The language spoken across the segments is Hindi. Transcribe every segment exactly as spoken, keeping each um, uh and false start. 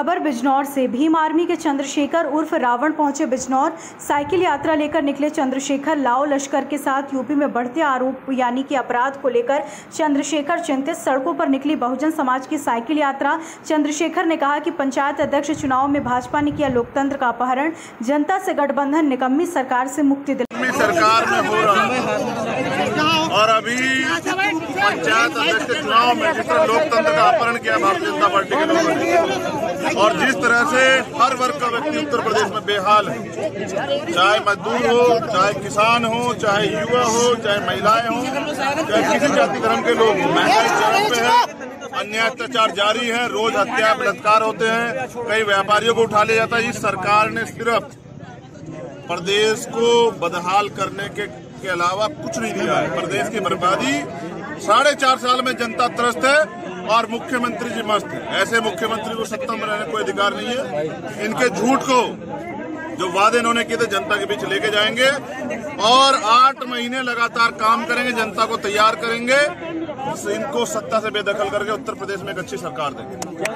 खबर बिजनौर से। भीम आर्मी के चंद्रशेखर उर्फ रावण पहुंचे बिजनौर। साइकिल यात्रा लेकर निकले चंद्रशेखर। लाओ लश्कर के साथ यूपी में बढ़ते आरोप यानी कि अपराध को लेकर चंद्रशेखर चिंतित। सड़कों पर निकली बहुजन समाज की साइकिल यात्रा। चंद्रशेखर ने कहा कि पंचायत अध्यक्ष चुनाव में भाजपा ने किया लोकतंत्र का अपहरण। जनता से गठबंधन निकम्मी सरकार से मुक्ति दिलाई। सरकार में हो रहा और अभी पंचायत अध्यक्ष के चुनाव में जिस तरह लोकतंत्र का अपहरण किया भारतीय जनता पार्टी के लोगों ने, और जिस तरह से हर वर्ग का व्यक्ति उत्तर प्रदेश में बेहाल है, चाहे मजदूर हो, चाहे किसान हो, चाहे युवा हो, चाहे महिलाएं हो, चाहे किसी जाति धर्म के लोग हो, महंगाई चरम पे है, अन्याय अत्याचार जारी है, रोज हत्या बलात्कार होते हैं, कई व्यापारियों को उठा लिया जाता है। इस सरकार ने सिर्फ प्रदेश को बदहाल करने के, के अलावा कुछ नहीं दिया है। प्रदेश की बर्बादी, साढ़े चार साल में जनता त्रस्त है और मुख्यमंत्री जी मस्त है। ऐसे मुख्यमंत्री को सत्ता में रहने कोई अधिकार नहीं है। इनके झूठ को, जो वादे इन्होंने किए थे, जनता के बीच लेके जाएंगे और आठ महीने लगातार काम करेंगे, जनता को तैयार करेंगे, इनको सत्ता से बेदखल करके उत्तर प्रदेश में एक अच्छी सरकार देंगे।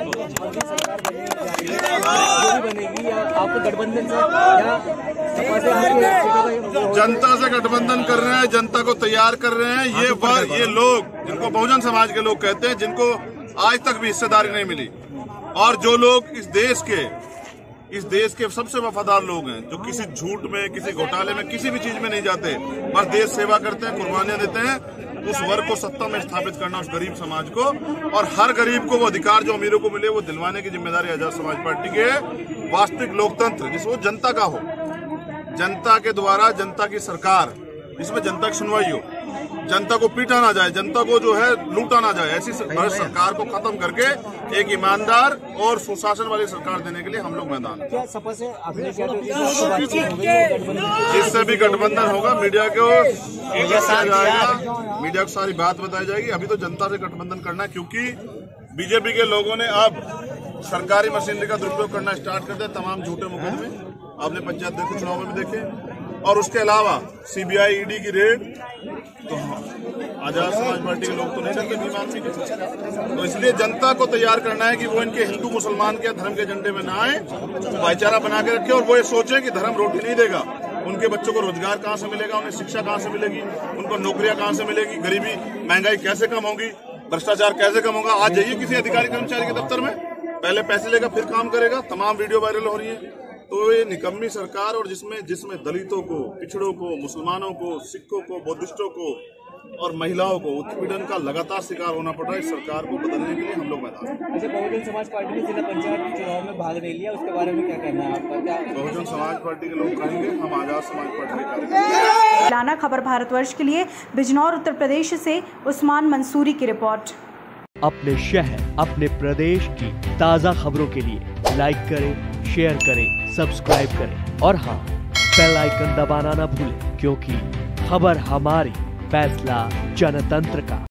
जनता से गठबंधन कर रहे हैं, जनता को तैयार कर रहे हैं। ये वर्ग, ये लोग जिनको बहुजन समाज के लोग कहते हैं, जिनको आज तक भी हिस्सेदारी नहीं मिली, और जो लोग इस देश के इस देश के सबसे वफादार लोग हैं, जो किसी झूठ में, किसी घोटाले में, किसी भी चीज में नहीं जाते, बस देश सेवा करते हैं, कुर्बानियां देते हैं, उस वर्ग को सत्ता में स्थापित करना, उस गरीब समाज को, और हर गरीब को वो अधिकार जो अमीरों को मिले वो दिलवाने की जिम्मेदारी आजाद समाज पार्टी की है। वास्तविक लोकतंत्र जिसमें जनता का हो, जनता के द्वारा जनता की सरकार, जिसमें जनता की सुनवाई हो, जनता को पीटा ना जाए, जनता को जो है लूटा ना जाए, ऐसी सरकार को खत्म करके एक ईमानदार और सुशासन वाली सरकार देने के लिए हम लोग मैदान हैं। जिससे भी गठबंधन होगा, मीडिया को जाएगा, मीडिया को सारी बात बताई जाएगी। अभी तो जनता से गठबंधन करना है, क्योंकि बीजेपी के लोगों ने अब सरकारी मशीनरी का दुरुपयोग करना स्टार्ट कर दिया। तमाम झूठे मुकदमे आपने पंचायत अध्यक्ष चुनाव में भी देखे, और उसके अलावा सीबीआई ईडी की रेड, तो आजाद समाज पार्टी के लोग तो नहीं करते भीम आर्मी के। तो इसलिए जनता को तैयार करना है कि वो इनके हिंदू मुसलमान के धर्म के झंडे में ना आए, भाईचारा बना के रखे, और वो ये सोचे कि धर्म रोटी नहीं देगा। उनके बच्चों को रोजगार कहाँ से मिलेगा, उन्हें शिक्षा कहाँ से मिलेगी, उनको नौकरियां कहाँ से मिलेगी, गरीबी महंगाई कैसे कम होगी, भ्रष्टाचार कैसे कम होगा। आज जाइए किसी अधिकारी कर्मचारी के दफ्तर में, पहले पैसे लेगा फिर काम करेगा। तमाम वीडियो वायरल हो रही है। तो ये निकम्मी सरकार, और जिसमें जिसमें दलितों को, पिछड़ों को, मुसलमानों को, सिखों को, बौद्धिस्टों को और महिलाओं को उत्पीड़न का लगातार शिकार होना पड़ रहा है। इस सरकार को बदलने के लिए हम लोग मैदान हैं। अच्छा, बहुजन समाज पार्टी ने जिला पंचायत चुनाव में भाग नहीं लिया, उसके बारे में क्या कहना है आपका? क्या बहुजन समाज पार्टी के लोग कहेंगे, हम आजाद समाज पार्टी के कार्यकर्ता। लाना खबर भारतवर्ष के लिए बिजनौर उत्तर प्रदेश से उस्मान मंसूरी की रिपोर्ट। अपने शहर, अपने प्रदेश की ताज़ा खबरों के लिए लाइक करें, शेयर करें, सब्सक्राइब करें, और हाँ, बेल आइकन दबाना ना भूलें, क्योंकि खबर हमारी, फैसला जनतंत्र का।